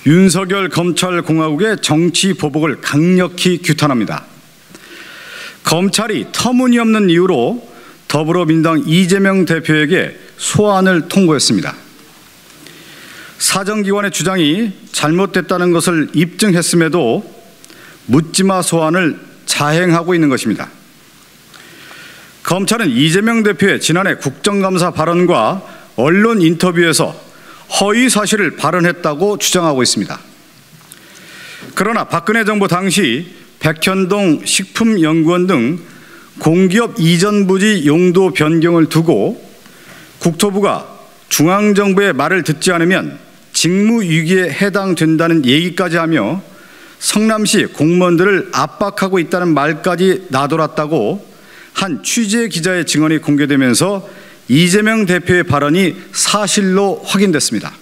윤석열 검찰공화국의 정치 보복을 강력히 규탄합니다. 검찰이 터무니없는 이유로 더불어민주당 이재명 대표에게 소환을 통보했습니다. 사정기관의 주장이 잘못됐다는 것을 입증했음에도 묻지마 소환을 자행하고 있는 것입니다. 검찰은 이재명 대표의 지난해 국정감사 발언과 언론 인터뷰에서 허위 사실을 발언했다고 주장하고 있습니다. 그러나 박근혜 정부 당시 백현동 식품연구원 등 공기업 이전 부지 용도 변경을 두고 국토부가 중앙정부의 말을 듣지 않으면 직무유기에 해당된다는 얘기까지 하며 성남시 공무원들을 압박하고 있다는 말까지 나돌았다고 한 취재 기자의 증언이 공개되면서 이재명 대표의 발언이 사실로 확인됐습니다.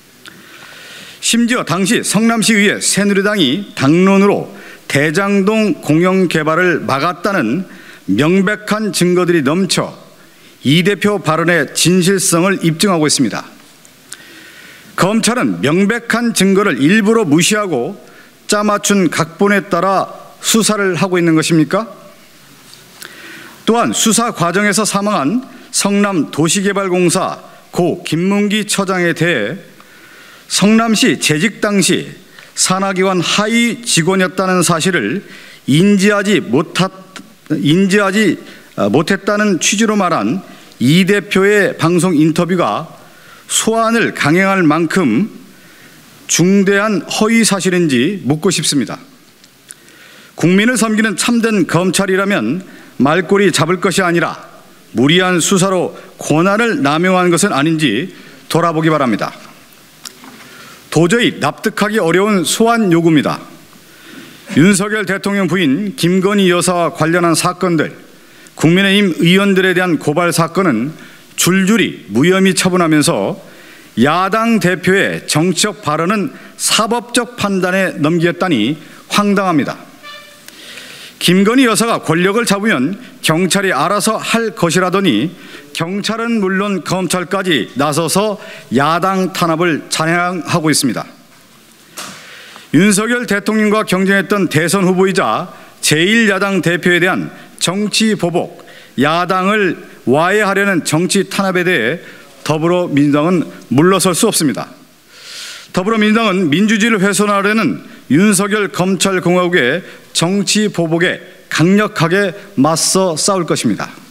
심지어 당시 성남시의회 새누리당이 당론으로 대장동 공영 개발을 막았다는 명백한 증거들이 넘쳐 이 대표 발언의 진실성을 입증하고 있습니다. 검찰은 명백한 증거를 일부러 무시하고 짜맞춘 각본에 따라 수사를 하고 있는 것입니까? 또한 수사 과정에서 사망한 성남도시개발공사 고 김문기 처장에 대해 성남시 재직 당시 산하기관 하위 직원이었다는 사실을 인지하지 못했다는 취지로 말한 이 대표의 방송 인터뷰가 소환을 강행할 만큼 중대한 허위 사실인지 묻고 싶습니다. 국민을 섬기는 참된 검찰이라면 말꼬리 잡을 것이 아니라 무리한 수사로 권한을 남용한 것은 아닌지 돌아보기 바랍니다. 도저히 납득하기 어려운 소환 요구입니다. 윤석열 대통령 부인 김건희 여사와 관련한 사건들, 국민의힘 의원들에 대한 고발 사건은 줄줄이 무혐의 처분하면서 야당 대표의 정치적 발언은 사법적 판단에 넘겼다니 황당합니다. 김건희 여사가 권력을 잡으면 경찰이 알아서 할 것이라더니 경찰은 물론 검찰까지 나서서 야당 탄압을 잔행하고 있습니다. 윤석열 대통령과 경쟁했던 대선 후보이자 제1야당 대표에 대한 정치 보복, 야당을 와해하려는 정치 탄압에 대해 더불어민주당은 물러설 수 없습니다. 더불어민주당은 민주주의를 훼손하려는 윤석열 검찰공화국의 정치 보복에 강력하게 맞서 싸울 것입니다.